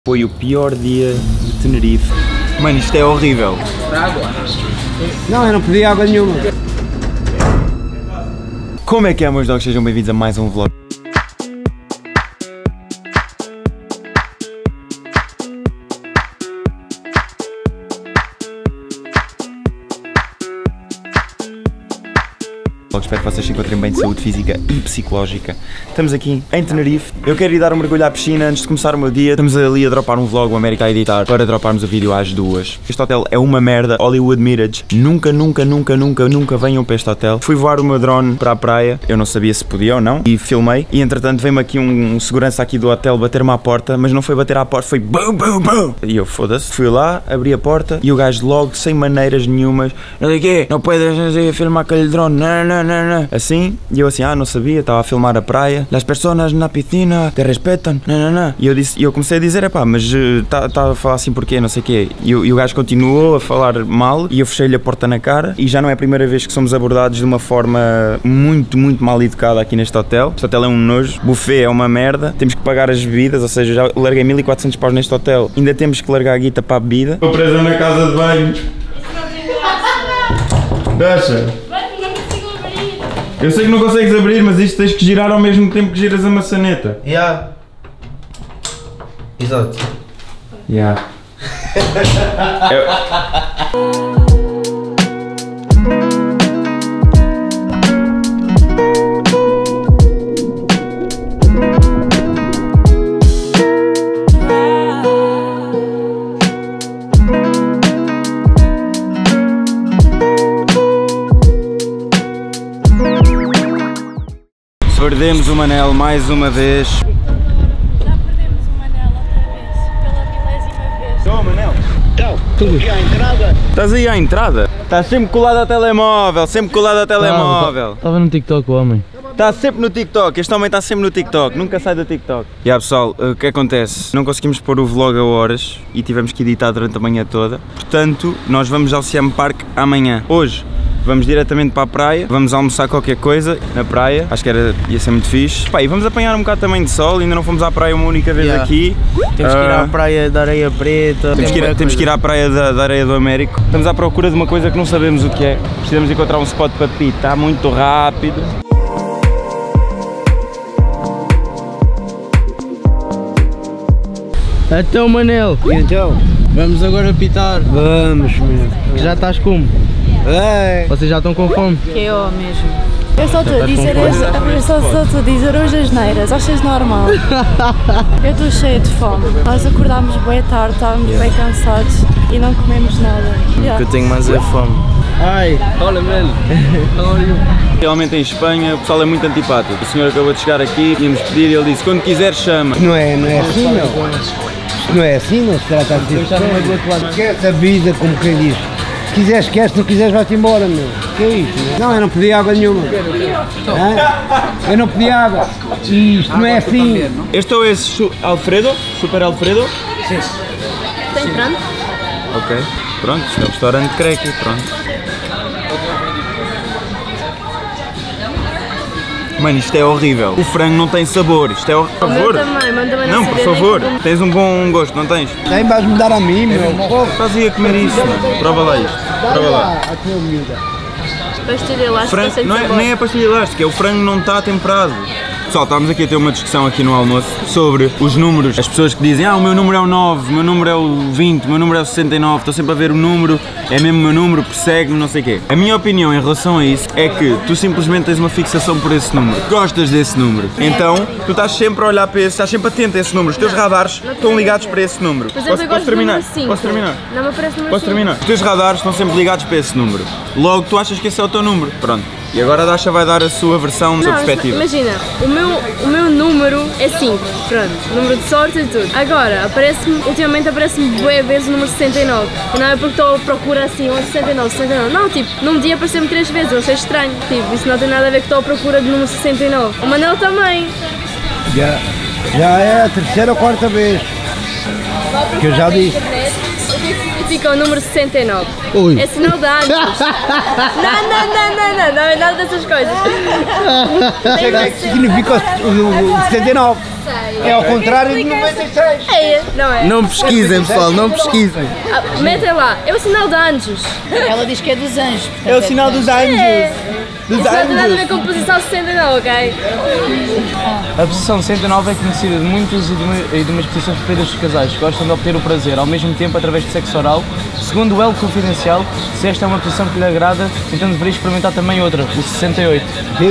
Foi o pior dia de Tenerife. Mano, isto é horrível. Não, eu não pedi água nenhuma. Como é que é, meus dogs? Sejam bem-vindos a mais um vlog. Espero que vocês se encontrem bem de saúde física e psicológica. Estamos aqui em Tenerife. Eu quero ir dar um mergulho à piscina antes de começar o meu dia. Estamos ali a dropar um vlog, o América a editar, para droparmos o vídeo às 2. Este hotel é uma merda. Hollywood Mirage. Nunca venham para este hotel. Fui voar o meu drone para a praia. Eu não sabia se podia ou não. E filmei. E entretanto veio-me aqui um segurança aqui do hotel bater-me à porta. Mas não foi bater à porta, foi BUM BUM BUM. E eu, foda-se. Fui lá, abri a porta e o gajo logo, sem maneiras nenhumas. Não sei o quê. Não puedes filmar aquele drone. Não. Assim, e eu assim, não sabia, estava a filmar a praia. As pessoas na piscina te respeitam. E eu comecei a dizer, mas está a falar assim porquê, não sei o quê. E o gajo continuou a falar mal e eu fechei-lhe a porta na cara. E já não é a primeira vez que somos abordados de uma forma muito mal educada aqui neste hotel. Este hotel é um nojo, buffet é uma merda, temos que pagar as bebidas, ou seja, já larguei 1400 paus neste hotel. Ainda temos que largar a guita para a bebida. Estou presa na casa de banho. Deixa. Eu sei que não consegues abrir, mas isto tens que girar ao mesmo tempo que giras a maçaneta. Exato. Perdemos o Manel mais uma vez. Já perdemos o Manel outra vez, pela milésima vez. Ô Manel! Então, tudo aqui à entrada? Estás aí à entrada? Estás sempre colado ao telemóvel, Estava no TikTok o homem. Está sempre no TikTok, este homem está sempre no TikTok, nunca sai do TikTok. E pessoal, o que acontece? Não conseguimos pôr o vlog a horas e tivemos que editar durante a manhã toda. Portanto, nós vamos ao Siam Park amanhã. Hoje vamos diretamente para a praia, vamos almoçar qualquer coisa na praia, acho que ia ser muito fixe. E vamos apanhar um bocado também de sol, ainda não fomos à praia uma única vez aqui. Temos que ir à praia da Areia Preta. Temos que ir à praia da Areia do Américo. Estamos à procura de uma coisa que não sabemos o que é. Precisamos encontrar um spot para pitar muito rápido. Então Manel, E então? vamos agora pitar. Vamos, meu. Que já estás como? Vocês já estão com fome? Que é eu mesmo. Eu só estou a dizer hoje as neiras, achas normal? Eu estou cheia de fome. Nós acordámos bem tarde, estávamos bem cansados e não comemos nada. Eu tenho mais a fome. Ai, olha Mel. Realmente em Espanha o pessoal é muito antipático. O senhor acabou de chegar aqui, íamos pedir e ele disse, quando quiser chama. Não é assim, não. Isto não é assim, não se trata assim. Esquece a vida, como quem diz. Se quiseres, esquece, se não quiseres, vai-te embora, meu. Que é isto? Não, eu não pedi água nenhuma. Eu não pedi água. Isto não é assim. Este é esse Alfredo? Super Alfredo? Sim. Tem frango? Ok, pronto, isto é o restaurante Cracky, pronto. Mano, isto é horrível. O frango não tem sabor. Isto é horrível. Por favor. Não, por favor. Tens um bom gosto, não tens? Nem vais-me dar a mim, meu. Estás aí a comer isso, mano. Prova lá isto. Prova lá. A tua miúda. Pastilha elástica Frango, sem sabor. nem é pastilha elástica, é o frango não está temperado. Pessoal, estávamos aqui a ter uma discussão aqui no almoço sobre os números. As pessoas que dizem, o meu número é o 9, o meu número é o 20, o meu número é o 69, estou sempre a ver o número, é mesmo o meu número, persegue-me, não sei o quê. A minha opinião em relação a isso é que tu simplesmente tens uma fixação por esse número. Gostas desse número. Então, tu estás sempre a olhar para esse, estás sempre atento a esse número. Os teus radares estão ligados para esse número. Posso terminar? Posso terminar? Não me aparece número 5. Posso terminar? Os teus radares estão sempre ligados para esse número. Logo, tu achas que esse é o teu número. Pronto. E agora a Dasha vai dar a sua versão, a sua perspectiva. Imagina, o meu número é 5, pronto, número de sorte e tudo. Agora, ultimamente aparece-me bué vezes o número 69. E não é porque estou à procura assim, 69. Não, tipo, num dia apareceu-me 3 vezes, eu achei estranho. Tipo, isso não tem nada a ver que estou à procura do número 69. O Manel também. Já é a terceira ou quarta vez. Que eu já disse. O que significa o número 69? Ui. É sinal de anos. Não é nada dessas coisas. O que é que significa o 79? 96. É ao contrário de 96. É, não é? Não pesquisem, pessoal, não pesquisem. Metem lá, é o sinal de anjos. Ela diz que é dos anjos. Portanto, É o sinal dos anjos. É. Dos Isso não tem nada a ver anjos. com a posição 69, ok? A posição 69 é conhecida de muitas e de umas posições preferidas dos casais que gostam de obter o prazer ao mesmo tempo através de sexo oral. Segundo o Elo Confidencial, se esta é uma posição que lhe agrada, então deveria experimentar também outra, o 68.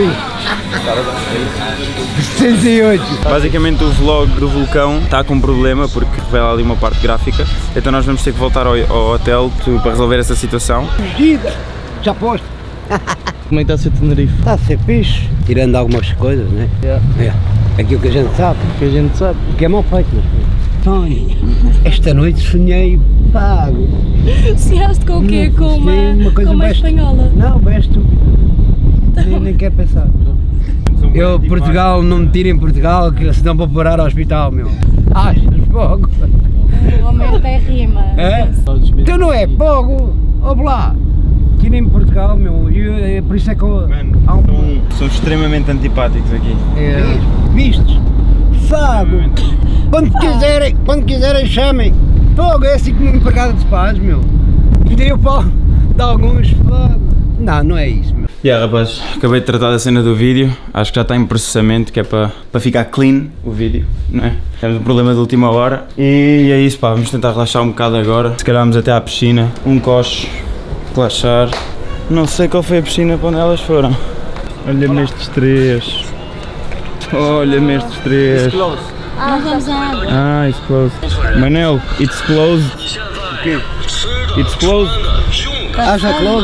68. Basicamente o vlog do vulcão está com um problema porque revela ali uma parte gráfica, então nós vamos ter que voltar ao hotel para resolver essa situação. Vida. Já posto. Como é que está a ser Tenerife? Está a ser fixe. Tirando algumas coisas, né? É. Aquilo que a gente sabe. Que a gente sabe. Que é mal feito, mas... Tony, esta noite sonhei pago. Sonhaste com o quê? Com uma coisa bem espanhola? Não, bem estúpida. Nem quero pensar. Eu, Portugal, não me tirem em Portugal, que senão vou parar ao hospital, meu. Achas fogo? O homem até rima. É? Então não é fogo? Ouve lá. Tirem-me Portugal, meu. E por isso é que eu... há um... São extremamente antipáticos aqui. Vistos? Fogo! Quando quiserem chamem. Fogo, é assim como empregada de paz, meu. E daí eu falo de alguns fogo. Não é isso, meu. Rapaz, acabei de tratar da cena do vídeo, acho que já está em processamento, que é para ficar clean o vídeo, não é? Temos um problema de última hora e é isso, pá, vamos tentar relaxar um bocado agora. Se calhar vamos até à piscina, um coche, relaxar. Não sei qual foi a piscina para onde elas foram. Olha-me estes três. Olha-me estes três. Não vamos à água. Ah, it's closed. Manel, it's closed. O quê? It's closed. Já close.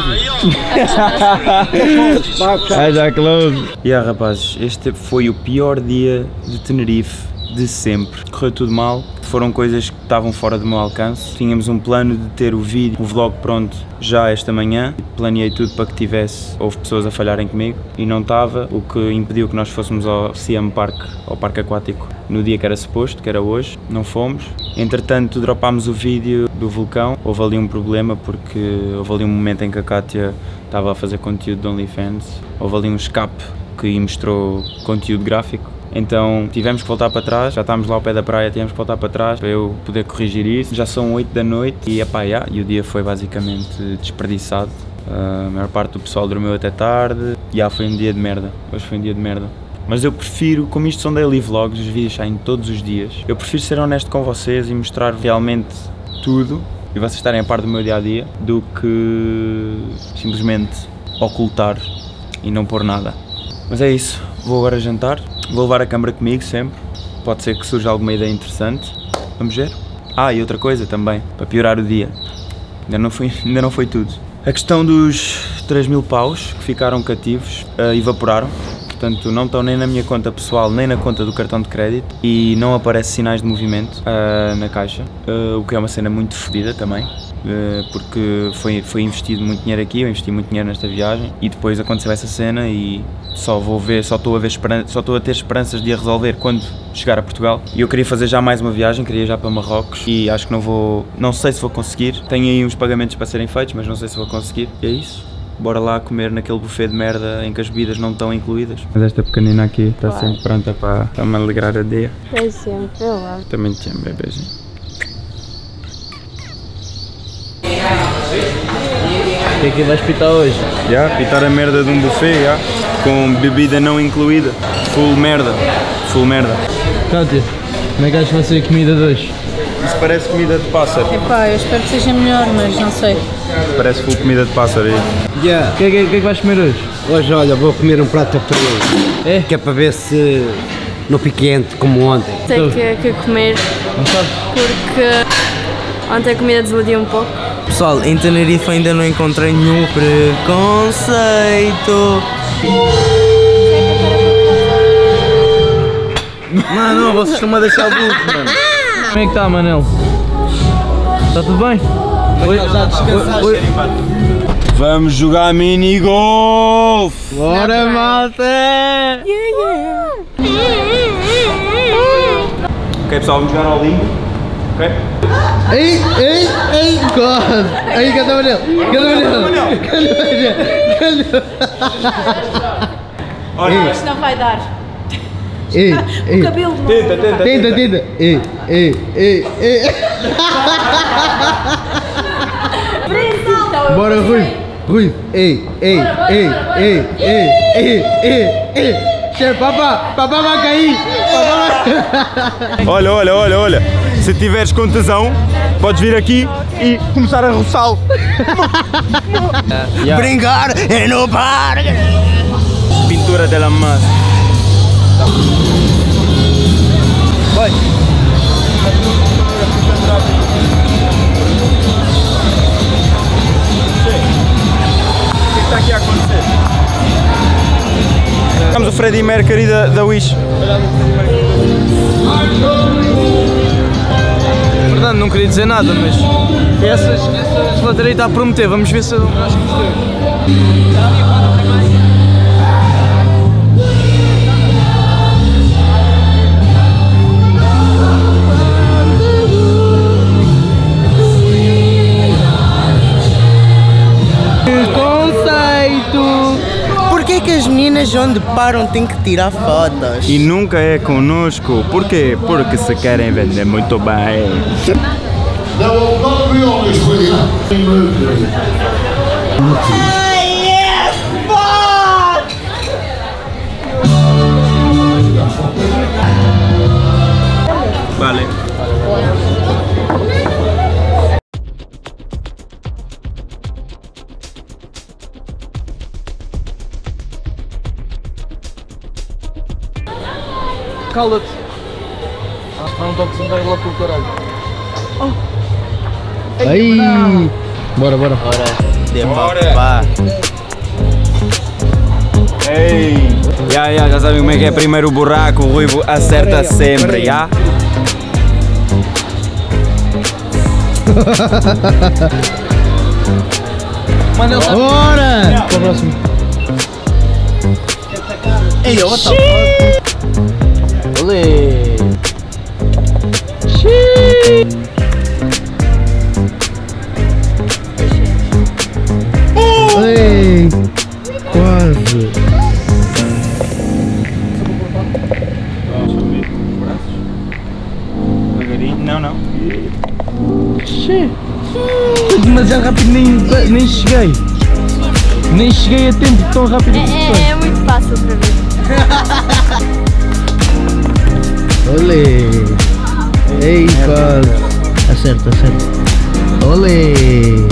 Já close. Rapazes, este foi o pior dia de Tenerife de sempre. Correu tudo mal, foram coisas que estavam fora do meu alcance. Tínhamos um plano de ter o vídeo, o vlog pronto já esta manhã. Planeei tudo para que tivesse, houve pessoas a falharem comigo e não estava, o que impediu que nós fôssemos ao CM Park, ao Parque Aquático, no dia que era suposto, que era hoje. Não fomos. Entretanto, dropámos o vídeo do vulcão. Houve ali um problema porque houve ali um momento em que a Kátia estava a fazer conteúdo de OnlyFans. Houve ali um escape que mostrou conteúdo gráfico. Então tivemos que voltar para trás, já estávamos lá ao pé da praia, tivemos que voltar para trás para eu poder corrigir isso. Já são 8 da noite e e o dia foi basicamente desperdiçado. A maior parte do pessoal dormiu até tarde. Foi um dia de merda, hoje foi um dia de merda. Mas eu prefiro, como isto são daily vlogs, os vídeos saem todos os dias, eu prefiro ser honesto com vocês e mostrar realmente tudo e vocês estarem a par do meu dia-a-dia do que simplesmente ocultar e não pôr nada. Mas é isso, vou agora jantar, vou levar a câmera comigo sempre, pode ser que surja alguma ideia interessante, vamos ver. E outra coisa também, para piorar o dia, ainda não foi tudo. A questão dos 3.000 paus que ficaram cativos, evaporaram, portanto não estão nem na minha conta pessoal nem na conta do cartão de crédito e não aparece sinais de movimento na caixa, o que é uma cena muito fodida também. Porque foi investido muito dinheiro aqui, eu investi muito dinheiro nesta viagem e depois aconteceu essa cena e só estou a ter esperanças de a resolver quando chegar a Portugal. E eu queria fazer já mais uma viagem, queria ir já para Marrocos e acho que não sei se vou conseguir. Tenho aí uns pagamentos para serem feitos, mas não sei se vou conseguir. E é isso. Bora lá comer naquele buffet de merda em que as bebidas não estão incluídas. Mas esta pequenina aqui está sempre pronta para me alegrar o dia. É sempre, eu lá. Também te amo, bebezinho. O que é que vais pitar hoje? Pitar a merda de um buffet, com bebida não incluída. Full merda. Kátia, como é que achas que vai ser a comida de hoje? Isso parece comida de pássaro. Epá, eu espero que seja melhor, mas não sei. Parece full comida de pássaro aí. O que é que vais comer hoje? Hoje, olha, vou comer um prato para É? que é para ver se não fique quente como ontem. Tenho que comer Não sabes? porque ontem a comida desiludiu um pouco. Pessoal, em Tenerife ainda não encontrei nenhum preconceito. Mano, vocês estão-me a deixar burro, mano. Como é que está, Manel? Está tudo bem? Vamos jogar mini golf! Bora, malta! Ok pessoal, vamos jogar ao limbo. Ok? Ei, God! Aí, cadê o Manel? Olha, Isto não vai dar. O cabelo. Tenta. Bora, Rui. Chefe, papá vai cair. Olha. Se tiveres com tesão, podes vir aqui e começar a roçá-lo. Brincar e não parar. Pintura de la massa. Vai. O que está aqui a acontecer? Estamos o Freddie Mercury da Wish. Verdade, não queria dizer nada, mas essa geladeira está a prometer, vamos ver se eu acho que gostei. Porquê que as meninas onde param têm que tirar fotos? E nunca é conosco. Por quê? Porque se querem vender muito bem. Now, I've got to be honest with you. Vale. Cala-te! Não estou a sentar lá pelo caralho. Aí. Bora. Ora, pá. Ei! Já sabem como é que é primeiro o buraco, o Rui acerta sempre, já? Mano, ele sabe. Bora. Para o próximo. Ei, what the fuck? Olê! Ei. Quase. Devagarinho. Não. Foi demasiado rápido, nem cheguei. Nem cheguei a tempo tão rápido que foi. É muito fácil para mim. Olê. Ei, quase. Acerta. Olê.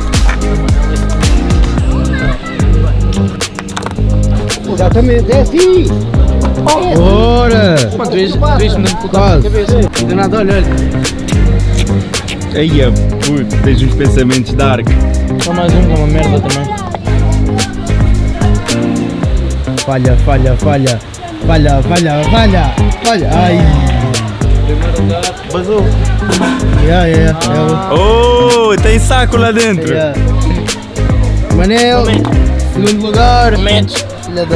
Exatamente, é assim. Bora. Mano, tu vês-me dando puta na cabeça. De nada, olha. Aí, puto, tens uns pensamentos dark. Só mais um, que é uma merda também. Falha. Ai. Basou. Yeah. Oh, tem saco lá dentro. Manel, segundo lugar. Metes.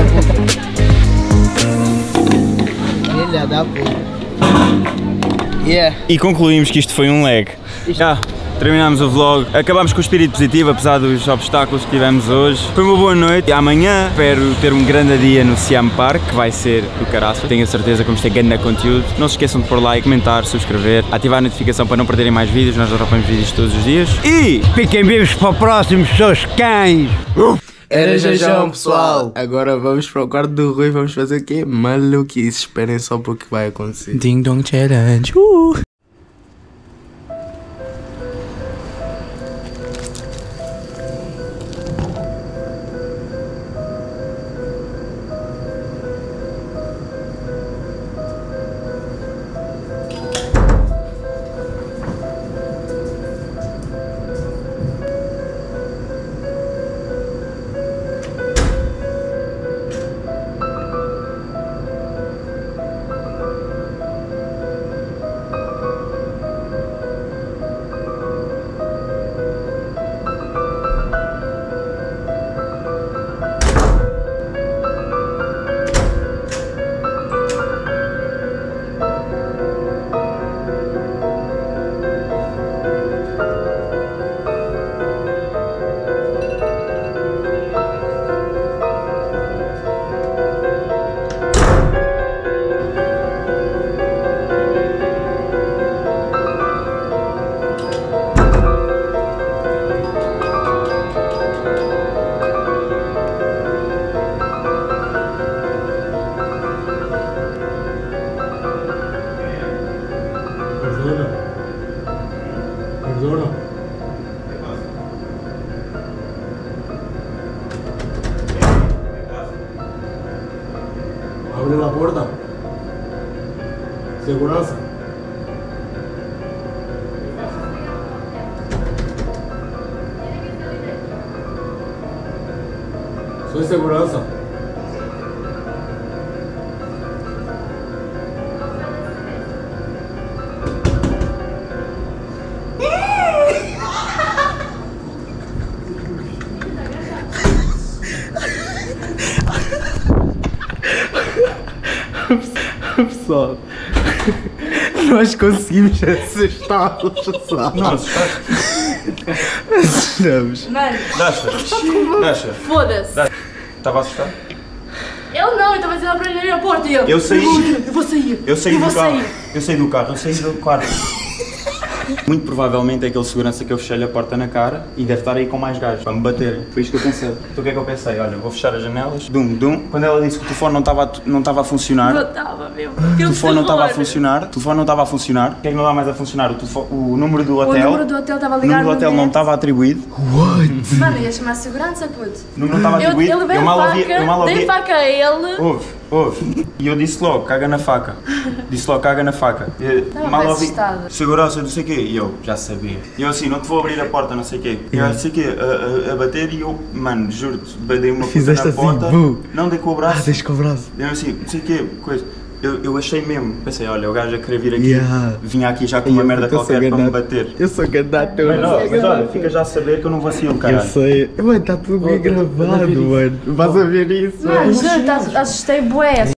Filha da puta. Yeah. E concluímos que isto foi um lag. Já, terminámos o vlog. Acabámos com o espírito positivo, apesar dos obstáculos que tivemos hoje. Foi uma boa noite e amanhã espero ter um grande dia no Siam Park, que vai ser do caraço. Tenho a certeza que vamos ter grande conteúdo. Não se esqueçam de pôr like, comentar, subscrever, ativar a notificação para não perderem mais vídeos. Nós dropamos vídeos todos os dias. E Fiquem vivos para o próximo, seus cães. Era Jajão, pessoal. Agora vamos para o quarto do Rui. Vamos fazer o quê? Maluquice. Esperem só para o que vai acontecer. Ding Dong Challenge. Agora? Abre la puerta. Segurança. Soy segurança. Pessoal, nós conseguimos assustá-los, pessoal. Não, assustaste? Assustamos. Mano, Deixa. foda-se. Estava assustado? Ele não, eu estava a dizer para ele abrir a porta e ele. Eu saí. Eu vou sair. Eu saí vou do carro. sair. Eu saí do carro, eu saí do quarto. Muito provavelmente é aquele segurança que eu fechei-lhe a porta na cara e deve estar aí com mais gajos para me baterem. Foi isto que eu pensei. Então o que é que eu pensei? Olha, vou fechar as janelas. Dum, dum. Quando ela disse que o telefone não estava a funcionar. Não estava mesmo. O telefone não estava a funcionar. O telefone não estava a funcionar. O que é que não dá mais a funcionar? O número do hotel. O número do hotel estava O ligado. número do hotel não estava atribuído. Mano, ia chamar a segurança, puto. Não estava atribuído. Ele veio a faca, dei faca a ele. Ouve. E eu disse logo, caga na faca. Disse logo, caga na faca. Estava bem assustada. Segurança, não sei o quê. E eu, já sabia. E eu assim, não te vou abrir a porta, não sei o quê. E eu, não sei o quê, a bater e eu, mano, juro-te, dei uma coisa na porta. Não dei com o braço. Deixa com o braço. Eu assim, não sei o quê, coisa. Eu achei mesmo, pensei, olha, o gajo a querer vir aqui, vinha aqui já com uma merda qualquer para me bater. Eu sou candidato. Mas olha, fica já a saber que eu não vacilo, caralho. Eu sei. Mano, está tudo bem gravado, mano. Vais a ver isso, Mano, juro, assustei bué.